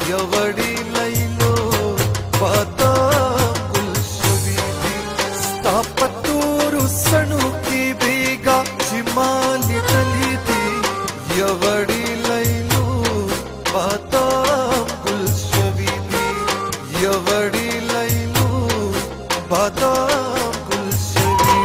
ఎవడి లైలో బాదాముల్ షవీది స్థాపతూరు సణుకి బీగా చిమాలి తలిది ఎవడి లైలో బాదాముల్ షవీది ఎవడి లైలో బాదాముల్ షవీది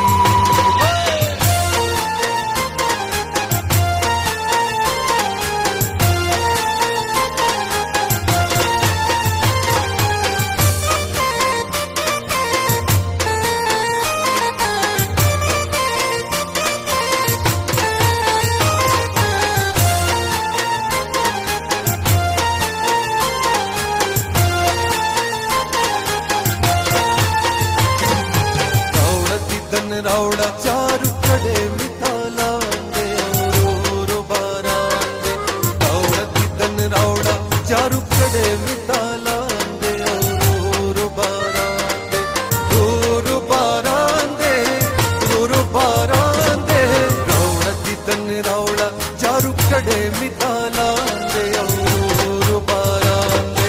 रावड़ा चारू कड़े मिताला दे औरो बारांदे रावड़ा दन रावड़ा चारू कड़े मिताला दे औरो बारांदे रावड़ा दन रावड़ा चारू कड़े मिताला दे औरो बारांदे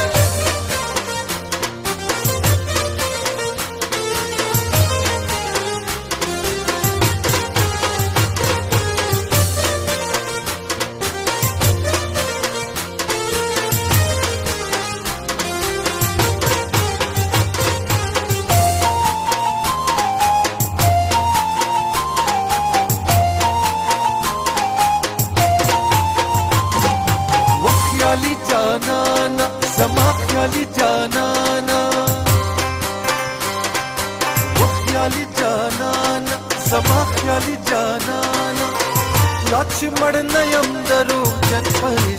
ख्याली जानाना समा ख्याली जानाना वो ख्याली जानाना समा ख्याली जानाना लक्ष्मण नयंदरु जनपरी